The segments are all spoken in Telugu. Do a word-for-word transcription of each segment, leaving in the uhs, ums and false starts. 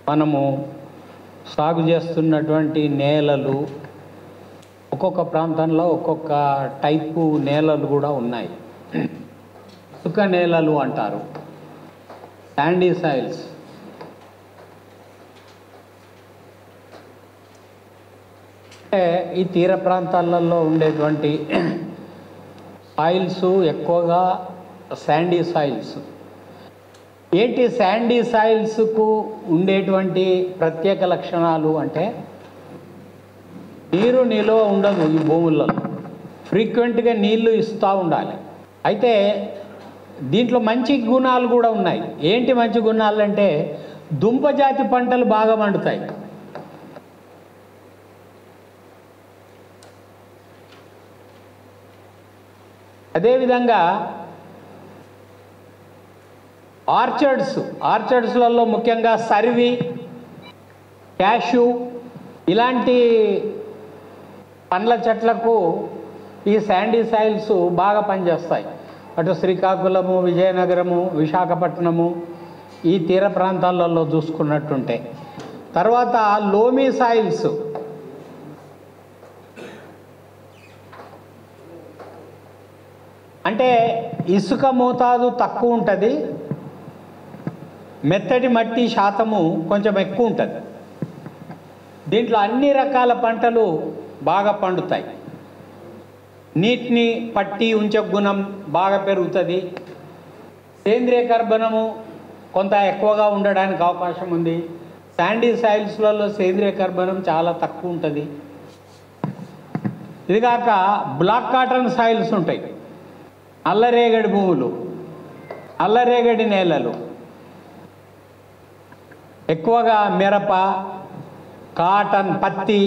మనము సాగు చేస్తున్నటువంటి నేలలు ఒక్కొక్క ప్రాంతంలో ఒక్కొక్క టైపు నేలలు కూడా ఉన్నాయి. ఇసుక నేలలు అంటారు, శాండీ సాయిల్స్. అంటే ఈ తీర ప్రాంతాలలో ఉండేటువంటి సాయిల్స్ ఎక్కువగా శాండీ సాయిల్స్. ఏంటి శాండీ సాయిల్స్కు ఉండేటువంటి ప్రత్యేక లక్షణాలు అంటే నీరు నిల్వ ఉండదు ఈ భూములలో, ఫ్రీక్వెంట్గా నీళ్లు ఇస్తూ ఉండాలి. అయితే దీంట్లో మంచి గుణాలు కూడా ఉన్నాయి. ఏంటి మంచి గుణాలు అంటే దుంపజాతి పంటలు బాగా పండుతాయి. అదేవిధంగా ఆర్చర్డ్స్ ఆర్చర్డ్స్లలో ముఖ్యంగా సర్వి, క్యాషు ఇలాంటి పండ్ల చెట్లకు ఈ శాండీ సాయిల్స్ బాగా పనిచేస్తాయి. అటు శ్రీకాకుళము, విజయనగరము, విశాఖపట్నము ఈ తీర ప్రాంతాలలో చూసుకున్నట్టుంటే. తర్వాత లోమీ సాయిల్స్ అంటే ఇసుక మోతాదు తక్కువ ఉంటుంది, మెత్తటి మట్టి శాతము కొంచెం ఎక్కువ ఉంటుంది. దీంట్లో అన్ని రకాల పంటలు బాగా పండుతాయి. నీటిని పట్టి ఉంచే గుణం బాగా పెరుగుతుంది. సేంద్రియ కర్బనము కొంత ఎక్కువగా ఉండడానికి అవకాశం ఉంది. శాండీ సాయిల్స్లలో సేంద్రియ కర్బనం చాలా తక్కువ ఉంటుంది. ఇదిగాక బ్లాక్ కాటన్ సాయిల్స్ ఉంటాయి, నల్లరేగడి భూములు, నల్లరేగడి నేలలు. ఎక్కువగా మిరప, కాటన్, పత్తి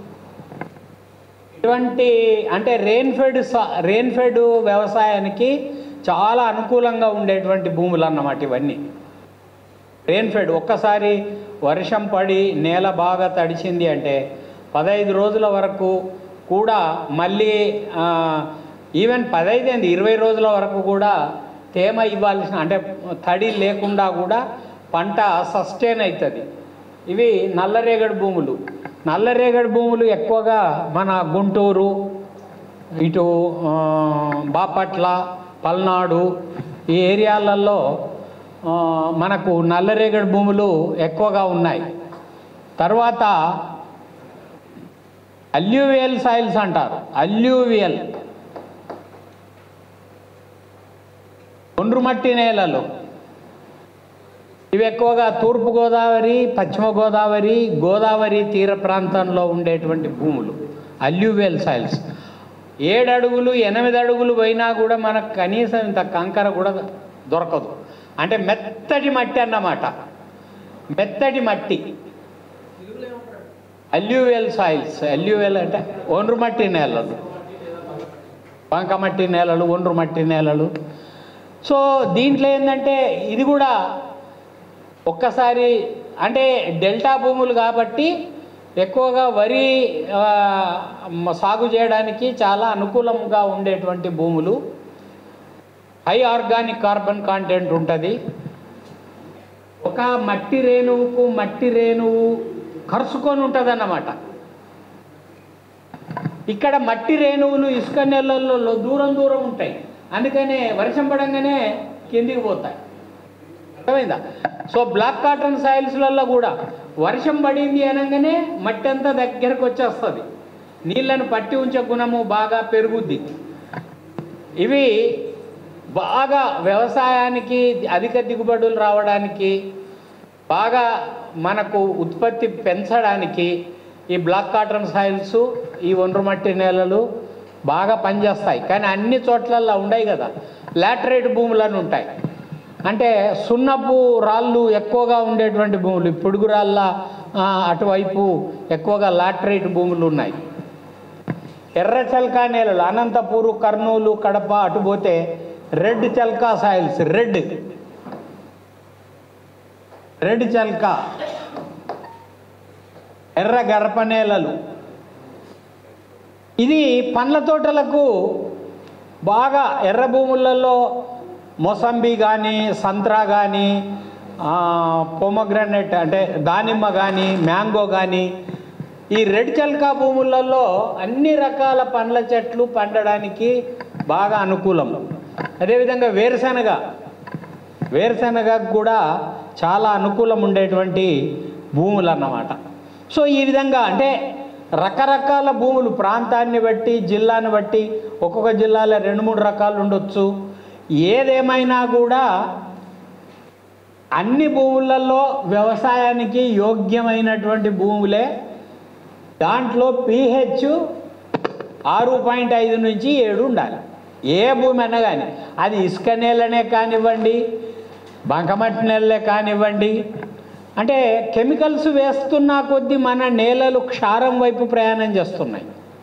ఇటువంటి అంటే రెయిన్ఫెడ్ రెయిన్ఫెడ్ వ్యవసాయానికి చాలా అనుకూలంగా ఉండేటువంటి భూములు అన్నమాట ఇవన్నీ. రెయిన్ఫెడ్ ఒక్కసారి వర్షం పడి నేల బాగా తడిచింది అంటే పదహైదు రోజుల వరకు కూడా మళ్ళీ ఈవెన్ పదహైదు ఏంది ఇరవై రోజుల వరకు కూడా తేమ ఇవ్వాల్సిన అంటే తడి లేకుండా కూడా పంట సస్టైన్ అవుతుంది. ఇవి నల్లరేగడి భూములు. నల్లరేగడి భూములు ఎక్కువగా మన గుంటూరు, ఇటు బాపట్ల, పల్నాడు ఈ ఏరియాలలో మనకు నల్లరేగడి భూములు ఎక్కువగా ఉన్నాయి. తర్వాత అల్యూవియల్ సాయిల్స్ అంటారు. అల్యూవియల్ ఒండ్రుమట్టి నేలలు. ఇవి ఎక్కువగా తూర్పుగోదావరి, పశ్చిమ గోదావరి, గోదావరి తీర ప్రాంతంలో ఉండేటువంటి భూములు అల్యూవియల్ సాయిల్స్. ఏడు అడుగులు ఎనిమిది అడుగులు పోయినా కూడా మనకు కనీసం ఇంత కంకర కూడా దొరకదు. అంటే మెత్తటి మట్టి అన్నమాట, మెత్తటి మట్టి అల్యూవియల్ సాయిల్స్. అల్యూవియల్ అంటే ఒండ్రుమట్టి నేలలు, బంకమట్టి నేలలు, ఒండ్రుమట్టి నేలలు. సో దీంట్లో ఏంటంటే ఇది కూడా ఒక్కసారి అంటే డెల్టా భూములు కాబట్టి ఎక్కువగా వరి సాగు చేయడానికి చాలా అనుకూలంగా ఉండేటువంటి భూములు. హై ఆర్గానిక్ కార్బన్ కాంటెంట్ ఉంటుంది. ఒక మట్టి రేణువుకు మట్టి రేణువు కరుచుకొని ఉంటుంది అన్నమాట. ఇక్కడ మట్టి రేణువులు ఇసుక నెలల్లో దూరం దూరం ఉంటాయి, అందుకనే వర్షం పడంగానే కిందికి పోతాయి. అర్థమైందా? సో బ్లాక్ కాటన్ సాయిల్స్లలో కూడా వర్షం పడింది అనగానే మట్టి అంతా దగ్గరకు వచ్చేస్తుంది, నీళ్ళను పట్టి ఉంచే గుణము బాగా పెరుగుద్ది. ఇవి బాగా వ్యవసాయానికి అధిక దిగుబడులు రావడానికి, బాగా మనకు ఉత్పత్తి పెంచడానికి ఈ బ్లాక్ కాటన్ సాయిల్స్, ఈ ఒండ్రుమట్టి నేలలు బాగా పనిచేస్తాయి. కానీ అన్ని చోట్లల్లో ఉండవు కదా, లాటరైట్ భూములను ఉంటాయి. అంటే సున్నపు రాళ్ళు ఎక్కువగా ఉండేటువంటి భూములు, పొడుగు రాళ్ళ అటువైపు ఎక్కువగా లాటరైట్ భూములు ఉన్నాయి. ఎర్ర చల్కా నేలలు అనంతపూరు, కర్నూలు, కడప అటు పోతే రెడ్ చల్కా సాయిల్స్, రెడ్ రెడ్ చల్కా ఎర్ర గరప నేలలు. ఇది పండ్ల తోటలకు బాగా ఎర్ర భూములలో మొసంబి కానీ, సంత్రా కానీ, పొమగ్రానైట్ అంటే దానిమ్మ కానీ మ్యాంగో కానీ ఈ రెడ్ చల్కా భూములలో అన్ని రకాల పండ్ల చెట్లు పండడానికి బాగా అనుకూలం. అదేవిధంగా వేరుశనగ వేరుశనగకు కూడా చాలా అనుకూలం ఉండేటువంటి భూములు అన్నమాట. సో ఈ విధంగా అంటే రకరకాల భూములు ప్రాంతాన్ని బట్టి జిల్లాను బట్టి ఒక్కొక్క జిల్లాలో రెండు మూడు రకాలు ఉండొచ్చు. ఏదేమైనా కూడా అన్ని భూములలో వ్యవసాయానికి యోగ్యమైనటువంటి భూములే. దాంట్లో పీహెచ్ ఆరు పాయింట్ ఐదు నుంచి ఏడు ఉండాలి. ఏ భూమి అన్నా కానీ అది ఇసుక నేలనే కానివ్వండి, బంకమట్టి నేలనే కానివ్వండి. అంటే కెమికల్స్ వేస్తున్న కొద్దీ మన నేలలు క్షారం వైపు ప్రయాణం చేస్తున్నాయి,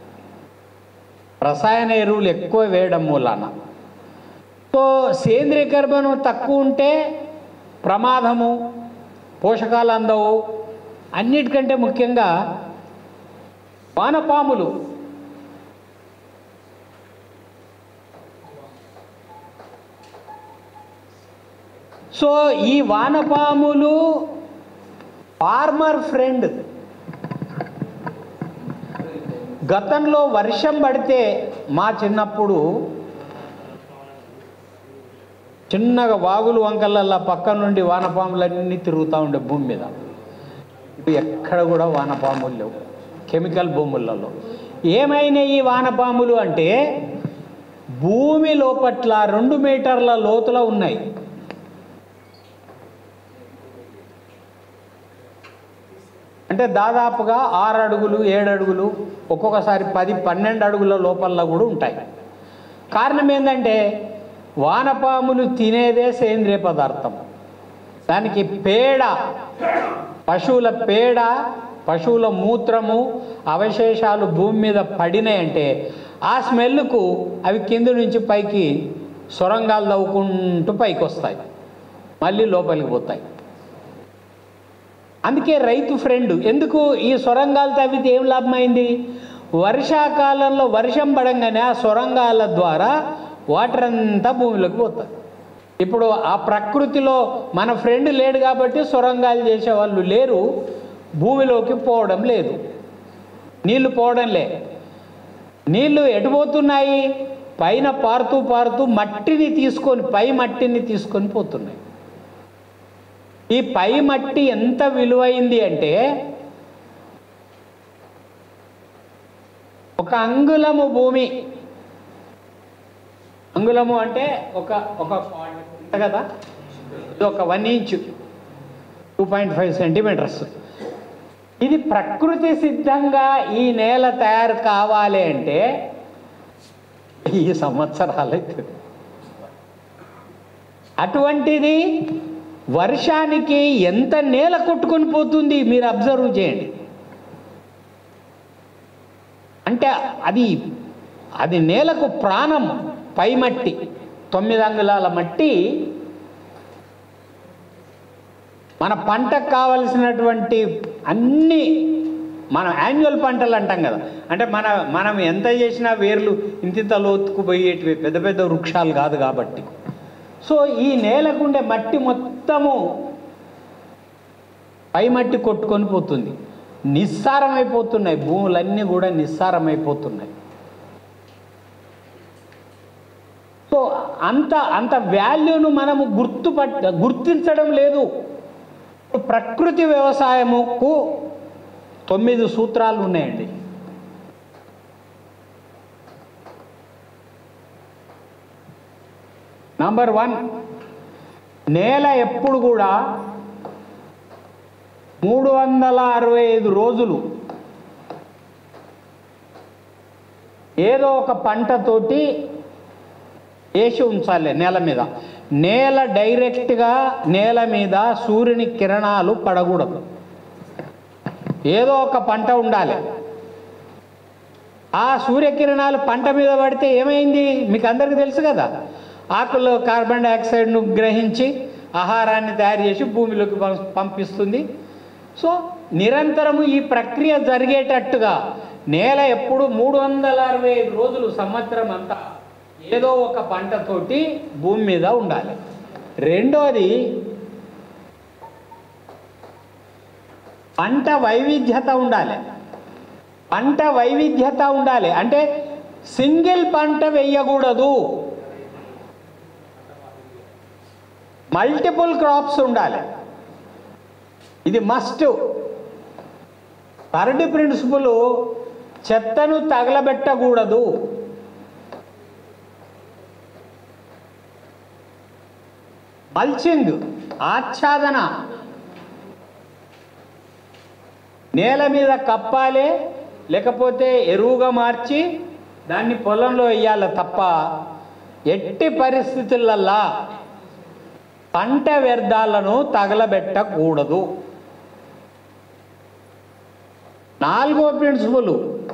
రసాయన ఎరువులు ఎక్కువ వేయడం మూలాన. సో సేంద్రియ కర్బనం తక్కువ ఉంటే ప్రమాదము, పోషకాలు అందవు. అన్నిటికంటే ముఖ్యంగా వానపాములు సో ఈ వానపాములు ఫార్మర్ ఫ్రెండ్. గతంలో వర్షం పడితే మా చిన్నప్పుడు చిన్నగా వాగులు వంకలల్లా పక్క నుండి వానపాములన్నీ తిరుగుతూ ఉండే భూమి మీద. ఇప్పుడు ఎక్కడ కూడా వానపాములు లేవు కెమికల్ భూములలో. ఏమైనా ఈ వానపాములు అంటే భూమి లోపట్ల రెండు మీటర్ల లోతులో ఉన్నాయి. అంటే దాదాపుగా ఆరు అడుగులు ఏడు అడుగులు ఒక్కొక్కసారి పది పన్నెండు అడుగుల లోపల కూడా ఉంటాయి. కారణం ఏంటంటే వానపాములు తినేదే సేంద్రియ పదార్థం. దానికి పేడ, పశువుల పేడ, పశువుల మూత్రము అవశేషాలు భూమి మీద పడినాయంటే ఆ స్మెల్కు అవి కింద నుంచి పైకి సొరంగాలు తవ్వుకుంటూ పైకి వస్తాయి, మళ్ళీ లోపలికి పోతాయి. అందుకే రైతు ఫ్రెండ్. ఎందుకు ఈ సొరంగాలు తవ్వితే ఏం లాభమైంది? వర్షాకాలంలో వర్షం పడంగానే ఆ సొరంగాల ద్వారా వాటర్ అంతా భూమిలోకి పోతుంది. ఇప్పుడు ఆ ప్రకృతిలో మన ఫ్రెండ్ లేడు కాబట్టి సొరంగాలు చేసేవాళ్ళు లేరు, భూమిలోకి పోవడం లేదు, నీళ్లు పోవడం లే. నీళ్లు ఎటుపోతున్నాయి? పైన పారుతూ పారుతూ మట్టిని తీసుకొని, పై మట్టిని తీసుకొని పోతున్నాయి. ఈ పై మట్టి ఎంత విలువైంది అంటే ఒక అంగుళము భూమి, అంగుళము అంటే ఒక ఒక కదా, ఇది ఒక one inch two point five centimetres. ఇది ప్రకృతి సిద్ధంగా ఈ నేల తయారు కావాలి అంటే ఈ సంవత్సరాలు అవుతుంది. అటువంటిది వర్షానికి ఎంత నేల కొట్టుకొని పోతుంది మీరు అబ్జర్వ్ చేయండి. అంటే అది అది నేలకు ప్రాణం. పై మట్టి తొమ్మిది అంగుళాల మట్టి మన పంటకు కావలసినటువంటి అన్ని, మనం యాన్యువల్ పంటలు అంటాం కదా, అంటే మన మనం ఎంత చేసినా వేర్లు ఇంతింత లోతుకు పోయేటివి పెద్ద పెద్ద వృక్షాలు కాదు కాబట్టి. సో ఈ నేలకుండే మట్టి మొత్తము పై మట్టి కొట్టుకొని పోతుంది, నిస్సారమైపోతున్నాయి, భూములన్నీ కూడా నిస్సారమైపోతున్నాయి. సో అంత అంత వాల్యూను మనము గుర్తుపట్ట గుర్తించడం లేదు. ప్రకృతి వ్యవసాయముకు తొమ్మిది సూత్రాలు ఉన్నాయండి. నంబర్ వన్, నేల ఎప్పుడు కూడా మూడు వందల అరవై ఐదు రోజులు ఏదో ఒక పంటతోటి వేసి ఉంచాలి నేల మీద. నేల డైరెక్ట్గా నేల మీద సూర్యుని కిరణాలు పడకూడదు, ఏదో ఒక పంట ఉండాలి. ఆ సూర్యకిరణాలు పంట మీద పడితే ఏమైంది మీకు అందరికీ తెలుసు కదా, ఆకుల్లో కార్బన్ డైఆక్సైడ్ను గ్రహించి ఆహారాన్ని తయారు చేసి భూమిలోకి పంపిస్తుంది. సో నిరంతరము ఈ ప్రక్రియ జరిగేటట్టుగా నేల ఎప్పుడు మూడు వందల అరవై ఐదు రోజులు సంవత్సరం అంతా ఏదో ఒక పంటతోటి భూమి మీద ఉండాలి. రెండోది పంట వైవిధ్యత ఉండాలి. పంట వైవిధ్యత ఉండాలి అంటే సింగిల్ పంట వేయకూడదు, మల్టిపుల్ క్రాప్స్ ఉండాలి. ఇది మస్ట్. థర్డ్ ప్రిన్సిపల్ చెత్తను తగలబెట్టకూడదు. మల్చింగ్ ఆచ్ఛాదన, నేల మీద కప్పాలే, లేకపోతే ఎరువుగా మార్చి దాన్ని పొలంలో వేయాలి తప్ప ఎట్టి పరిస్థితులల్లా పంట వ్యర్థాలను తగలబెట్టకూడదు. నాలుగో ప్రిన్సిపల్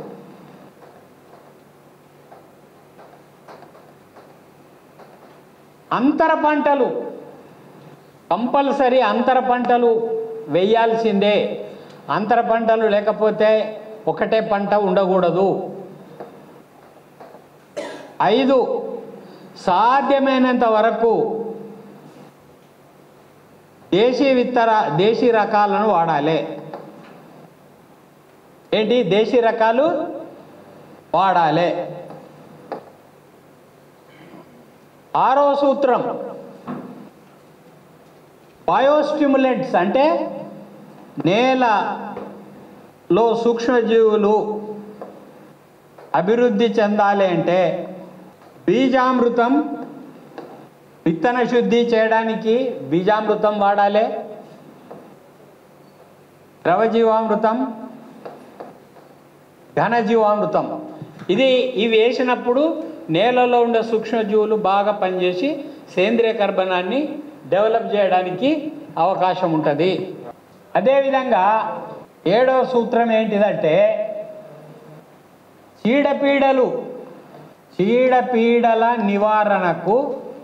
అంతర పంటలు కంపల్సరీ అంతర పంటలు వేయాల్సిందే. అంతర పంటలు లేకపోతే ఒకటే పంట ఉండకూడదు. ఐదు, సాధ్యమైనంత వరకు దేశీ విత్తర దేశీ రకాలను వాడాలి. ఏంటి దేశీ రకాలు వాడాలి. ఆరో సూత్రం బయోస్టిమ్యులెంట్స్ అంటే నేలలో సూక్ష్మజీవులు అభివృద్ధి చెందాలి అంటే బీజామృతం, విత్తన శుద్ధి చేయడానికి బీజామృతం వాడాలి, ద్రవజీవామృతం, ఘనజీవామృతం. ఇది ఇవి వేసినప్పుడు నేలలో ఉండే సూక్ష్మజీవులు బాగా పనిచేసి సేంద్రియ కర్బనాన్ని డెవలప్ చేయడానికి అవకాశం ఉంటుంది. అదేవిధంగా ఏడవ సూత్రం ఏంటిదంటే చీడపీడలు చీడపీడల నివారణకు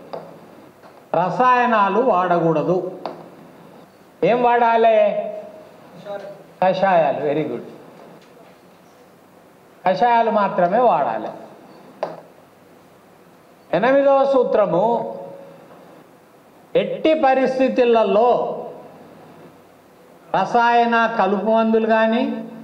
రసాయనాలు వాడకూడదు. ఏం వాడాలి? కషాయాలు. Very good. కషాయాలు మాత్రమే వాడాలి. ఎనిమిదవ సూత్రము ఎట్టి పరిస్థితులలో రసాయన కలుపు మందులు కానీ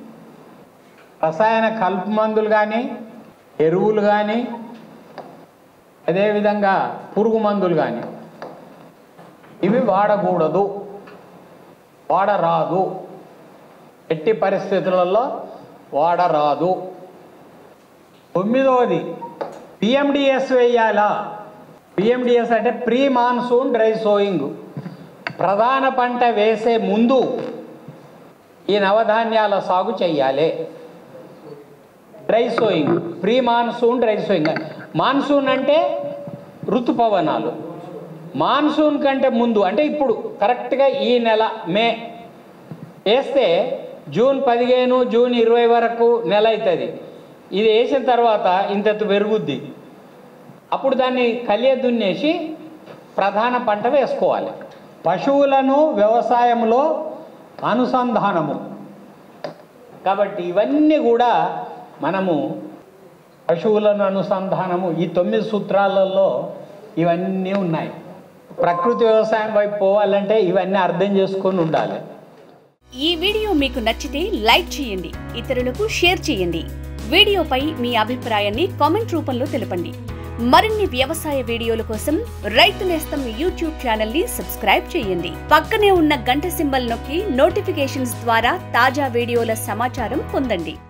రసాయన కలుపు మందులు కానీ ఎరువులు కానీ అదేవిధంగా పురుగు మందులు కానీ ఇవి వాడకూడదు, వాడరాదు. ఎట్టి పరిస్థితులలో వాడరాదు. తొమ్మిదవది పిఎండిఎస్ వేయాలా? పిఎండిఎస్ అంటే ప్రీ మాన్సూన్ డ్రై సోయింగ్. ప్రధాన పంట వేసే ముందు ఈ నవధాన్యాల సాగు చేయాలి. Dry sowing, pre monsoon dry sowing. Monsoon అంటే ఋతుపవనాలు. మాన్సూన్ కంటే ముందు అంటే ఇప్పుడు కరెక్ట్గా ఈ నెల మే వేస్తే జూన్ పదిహేను జూన్ ఇరవై వరకు నెల అవుతుంది. ఇది వేసిన తర్వాత ఇంత పెరుగుద్ది. అప్పుడు దాన్ని కలియ దున్నేసి ప్రధాన పంట వేసుకోవాలి. పశువులను వ్యవసాయంలో అనుసంధానము. కాబట్టి ఇవన్నీ కూడా మనము పశువులను అనుసంధానము ఈ తొమ్మిది సూత్రాలలో ఇవన్నీ ఉన్నాయి. ప్రకృతి వ్యవసాయం వైపు పోవాలంటే ఇవన్నీ అర్థం చేసుకొని ఉండాలి. ఈ వీడియో మీకు నచ్చితే లైక్ చేయండి, ఇతరులకు షేర్ చేయండి. వీడియోపై మీ అభిప్రాయాన్ని కామెంట్ రూపంలో తెలపండి. మరిన్ని వ్యవసాయ వీడియోల కోసం రైతు నేస్తం యూట్యూబ్ ఛానల్ ని సబ్స్క్రైబ్ చేయండి. పక్కనే ఉన్న గంట సింబల్ నొక్కి నోటిఫికేషన్స్ ద్వారా తాజా వీడియోల సమాచారం పొందండి.